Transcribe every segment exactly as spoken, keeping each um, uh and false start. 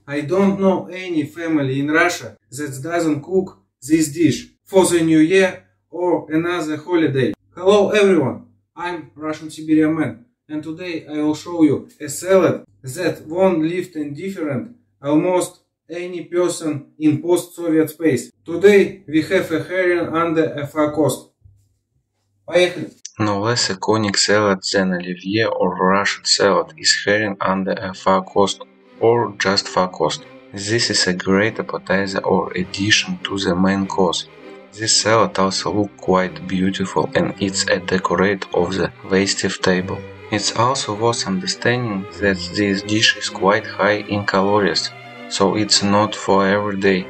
I don't know any family in Russia that doesn't cook this dish for the New Year or another holiday. Hello everyone, I'm Russian Siberian Man, and today I will show you a salad that won't leave indifferent almost any person in post-Soviet space. Today we have a herring under a far coast. Поехали! No less iconic salad than Olivier or Russian salad is herring under a far coast, or just far coast. This is a great appetizer or addition to the main course. This salad also looks quite beautiful and it's a decorate of the festive table. It's also worth understanding that this dish is quite high in calories, so it's not for every day.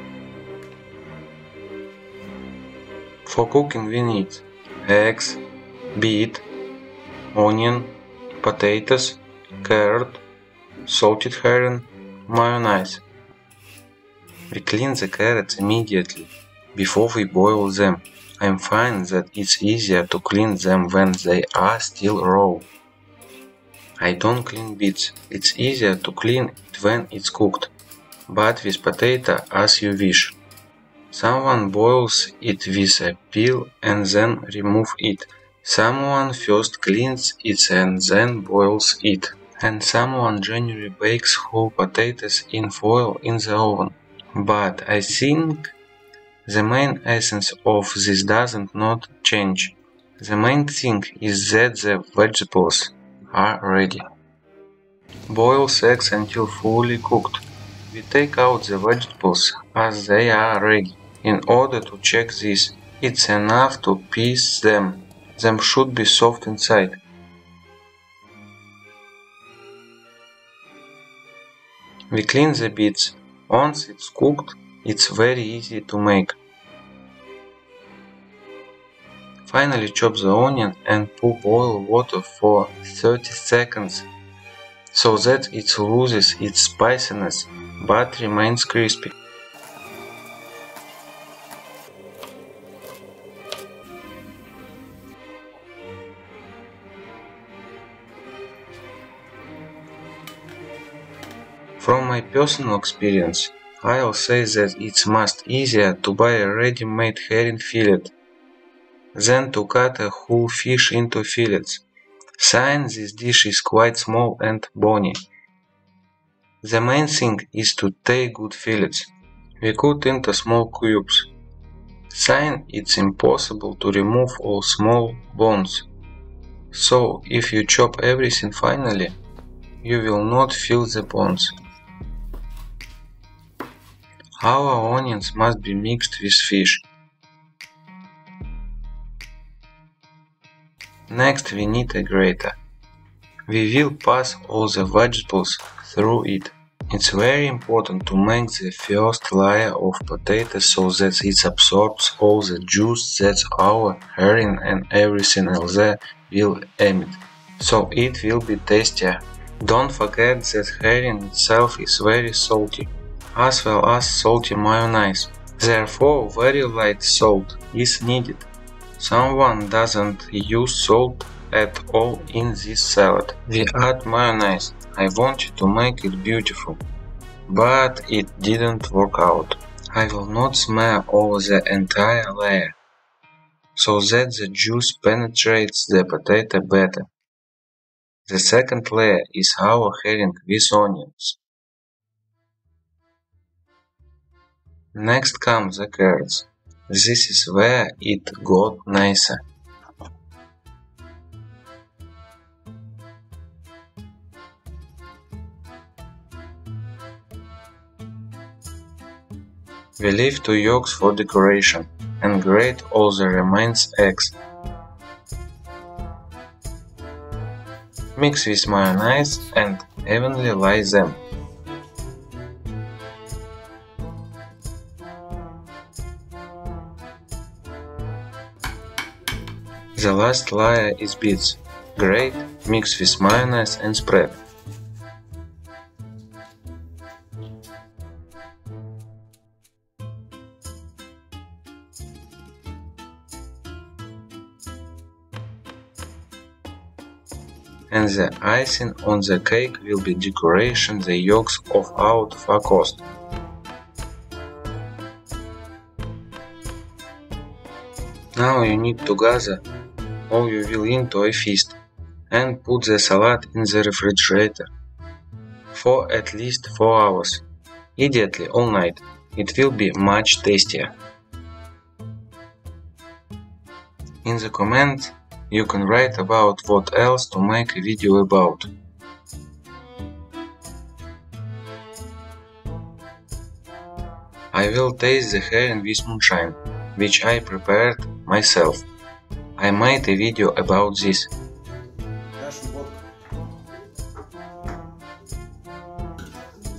For cooking we need eggs, beet, onion, potatoes, carrot, salted herring, mayonnaise. We clean the carrots immediately, before we boil them. I find that it's easier to clean them when they are still raw. I don't clean beets, it's easier to clean it when it's cooked, but with potato as you wish. Someone boils it with a peel and then remove it. Someone first cleans it and then boils it. And someone generally bakes whole potatoes in foil in the oven. But I think the main essence of this doesn't not change. The main thing is that the vegetables are ready. Boil eggs until fully cooked. We take out the vegetables as they are ready. In order to check this, it's enough to piece them. Them should be soft inside. We clean the beets. Once it's cooked, it's very easy to make. Finally chop the onion and pour boil water for thirty seconds, so that it loses its spiciness but remains crispy. From my personal experience, I'll say that it's much easier to buy a ready-made herring fillet than to cut a whole fish into fillets. Since this dish is quite small and bony. The main thing is to take good fillets. We cut into small cubes. Since it's impossible to remove all small bones. So if you chop everything finally, you will not feel the bones. Our onions must be mixed with fish. Next we need a grater. We will pass all the vegetables through it. It's very important to make the first layer of potatoes so that it absorbs all the juice that our herring and everything else there will emit, so it will be tastier. Don't forget that herring itself is very salty, as well as salty mayonnaise. Therefore, very light salt is needed. Someone doesn't use salt at all in this salad. We add mayonnaise. I wanted to make it beautiful, but it didn't work out. I will not smear over the entire layer, so that the juice penetrates the potato better. The second layer is our herring with onions. Next come the carrots. This is where it got nicer. We leave two yolks for decoration and grate all the remains eggs. Mix with mayonnaise and evenly lay them. The last layer is beets. Grate, mix with mayonnaise and spread. and the icing on the cake will be decoration the yolks of out far coast. Now you need to gather all you will into a feast and put the salad in the refrigerator for at least four hours, ideally all night. It will be much tastier. In the comments you can write about what else to make a video about. I will taste the herring with moonshine, which I prepared myself. I made a video about this.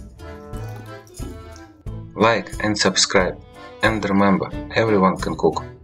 Like and subscribe, and remember, everyone can cook.